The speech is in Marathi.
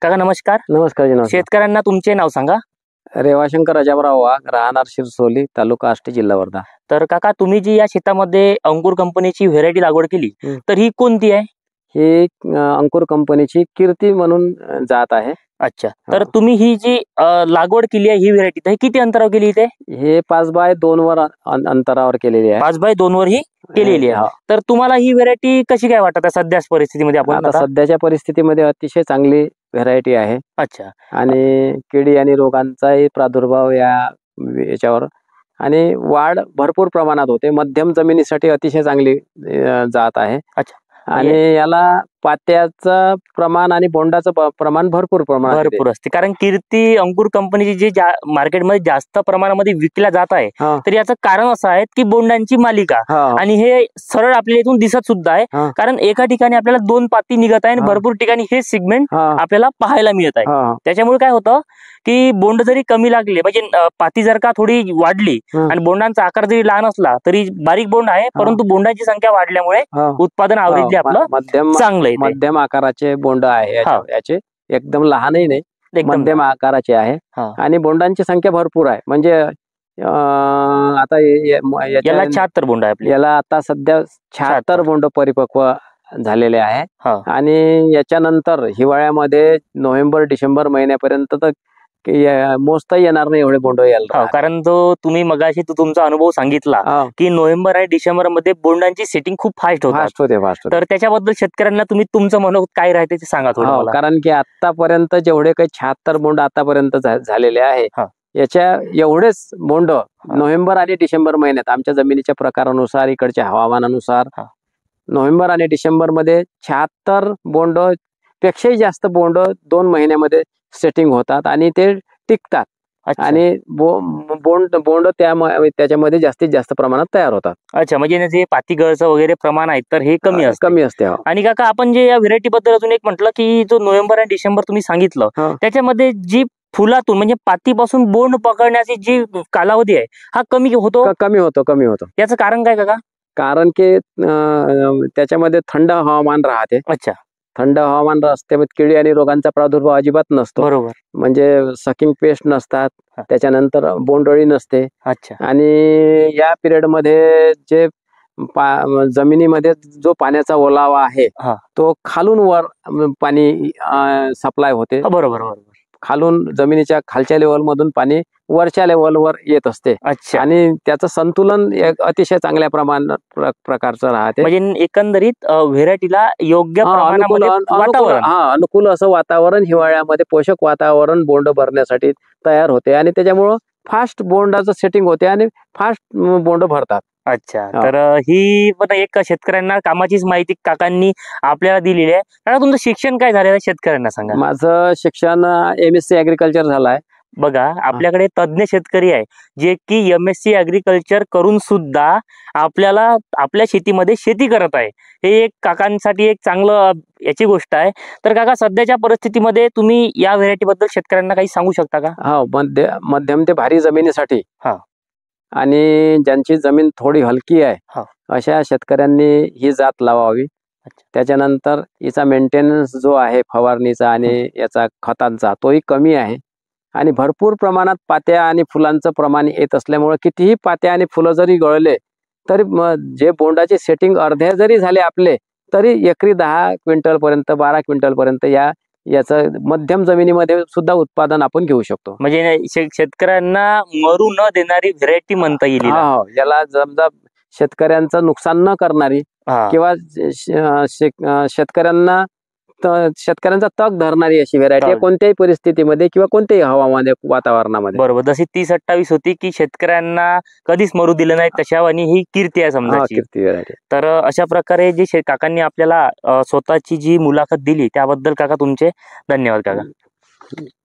काका नमस्कार. नमस्कार जी. नमस्कार. शेतकऱ्यांना तुमचे नाव सांगा. रेवाशंकर अजबराव वाघ, राहणार शिरसोली, तालुका आष्टी, जिल्हा वर्धा. तर काका तुम्ही जी या शेतामध्ये अंकुर कंपनीची व्हेरायटी लागवड केली तर ही कोणती आहे? ही अंकुर कंपनीची कीर्ती म्हणून जात आहे. अच्छा. तर तुम्ही ही जी लागवड केली आहे ही व्हेरायटी तर किती अंतरावर केली इथे? हे 5x2 वर अंतरावर केलेली आहे. 5x2 वर ही केलेली आहे. तर तुम्हाला ही व्हेरायटी कशी काय वाटत आहे सध्या परिस्थितीमध्ये? आपण आता सध्याच्या परिस्थितीमध्ये अतिशय चांगली व्हेरायटी आहे. अच्छा. आणि किडी आणि रोगांचाही प्रादुर्भाव याच्यावर आणि वाढ भरपूर प्रमाणात होते. मध्यम जमिनीसाठी अतिशय चांगली जात आहे. अच्छा. आणि याला पात्याचं प्रमाण आणि बोंडाचं प्रमाण भरपूर असते. कारण कीर्ती अंकुर कंपनीची जी मार्केटमध्ये जास्त प्रमाणामध्ये विकल्या जात आहे तर याचं कारण असं आहे की बोंडांची मालिका आणि हे सरळ आपल्या इथून दिसत सुद्धा आहे. कारण एका ठिकाणी आपल्याला 2 पाती निघत आहे आणि भरपूर ठिकाणी हे सिगमेंट आपल्याला पाहायला मिळत आहे. त्याच्यामुळे काय होतं की बोंड जरी कमी लागले म्हणजे पाती जर का थोडी वाढली आणि बोंडांचा आकार जरी लहान असला तरी बारीक बोंड आहे परंतु बोंडाची संख्या वाढल्यामुळे उत्पादन आवरेज आपलं चांगलं आहे. मध्यम आकाराचे बोंड आहे याचे, एकदम लहानही नाही, मध्यम आकाराचे आहे. आणि बोंडांची संख्या भरपूर आहे. म्हणजे आता याला 76 बोंड आहे. याला आता सध्या 76 बोंड परिपक्व झालेले आहे. आणि याच्यानंतर हिवाळ्यामध्ये नोव्हेंबर डिसेंबर महिन्यापर्यंत तर मोजता येणार नाही एवढे बोंड यायला. कारण जो तुम्ही मगाशी तुमचा अनुभव सांगितला की नोव्हेंबर आणि डिसेंबर मध्ये बोंडांची सेटिंग खूप फास्ट होते. तर त्याच्याबद्दल शेतकऱ्यांना तुम्ही तुमचं मनोगत काय राहते ते सांगा थोडं. कारण की आतापर्यंत जेवढे काही 76 बोंड आतापर्यंत झालेले आहे याच्या एवढेच बोंड नोव्हेंबर आणि डिसेंबर महिन्यात आमच्या जमिनीच्या प्रकारानुसार इकडच्या हवामानानुसार नोव्हेंबर आणि डिसेंबर मध्ये 76 बोंड पेक्षाही जास्त बोंड 2 महिन्यामध्ये सेटिंग होतात आणि ते टिकतात. आणि बोंड त्याच्यामध्ये जास्तीत जास्त प्रमाणात तयार होतात. अच्छा. म्हणजे जे पातीगळचं वगैरे प्रमाण आहे तर हे कमी असते. आणि काका आपण जे या व्हेरायटी बद्दल अजून एक म्हटलं की जो नोव्हेंबर आणि डिसेंबर तुम्ही सांगितलं त्याच्यामध्ये जी फुलातून म्हणजे पातीपासून बोंड पकडण्याची जी कालावधी आहे हा कमी होतो. याचं कारण काय काका? कारण की त्याच्यामध्ये थंड हवामान राहते. अच्छा. थंड हवामान असते, किडी आणि रोगांचा प्रादुर्भाव अजिबात नसतो. बरोबर. म्हणजे सकिंग पेस्ट नसतात, त्याच्यानंतर बोंडअळी नसते. अच्छा. आणि या पिरियड मध्ये जे जमिनीमध्ये जो पाण्याचा ओलावा आहे तो खालून वर पाणी सप्लाय होते. बरोबर. खालून जमिनीच्या खालच्या लेवल मधून पाणी वरच्या लेवलवर येत असते. आणि त्याचं संतुलन अतिशय चांगल्या प्रकारचं राहते. म्हणजे एकंदरीत व्हेरायटीला योग्य अनुकूल असं वातावरण हिवाळ्यामध्ये पोषक वातावरण बोंड भरण्यासाठी तयार होते आणि त्याच्यामुळं फास्ट बोंडाचं सेटिंग होते आणि फास्ट बोंड भरतात. अच्छा. तर ही पण एक शेतकऱ्यांना कामाचीच माहिती काकांनी आपल्याला दिलेली आहे. काका तुमचं शिक्षण काय झालेलं आहे शेतकऱ्यांना सांगा. माझं शिक्षण MSc ऍग्रिकल्चर झालं आहे. बघा आपल्याकडे तज्ञ शेतकरी आहे जे की MSc ऍग्रिकल्चर करून सुद्धा आपल्याला आपल्या शेतीमध्ये शेती करत आहे. हे एक काकांसाठी एक चांगलं याची गोष्ट आहे. तर काका सध्याच्या परिस्थितीमध्ये तुम्ही या व्हेरायटी बद्दल शेतकऱ्यांना काही सांगू शकता का? मध्यम ते भारी जमिनीसाठी आणि ज्यांची जमीन थोडी हलकी आहे अशा शेतकऱ्यांनी ही जात लावावी. त्याच्यानंतर हिचा मेंटेनन्स जो आहे फवारणीचा आणि याचा खतांचा तोही कमी आहे आणि भरपूर प्रमाणात पात्या आणि फुलांचं प्रमाण येत असल्यामुळे कितीही पात्या आणि फुलं जरी गळले तरी जे बोंडाचे सेटिंग अर्ध्या जरी झाले आपले तरी एकरी 10 क्विंटल पर्यंत 12 क्विंटल पर्यंत याचं मध्यम जमिनीमध्ये सुद्धा उत्पादन आपण घेऊ शकतो. म्हणजे शेतकऱ्यांना मरू न देणारी व्हेरायटी म्हणता येईल. याला समजा शेतकऱ्यांचं नुकसान न करणारी किंवा शेतकऱ्यांचा तग धरणारी अशी व्हेरायटी कोणत्याही परिस्थितीमध्ये किंवा कोणत्याही हवामान वातावरणामध्ये. बरोबर. जशी 30-28 होती की शेतकऱ्यांना कधीच मरू दिलं नाही तशा आणि ही कीर्ती आहे समजा कीर्ती व्हेरायटी. तर अशा प्रकारे जे काकांनी आपल्याला स्वतःची जी मुलाखत दिली त्याबद्दल काका तुमचे धन्यवाद काका.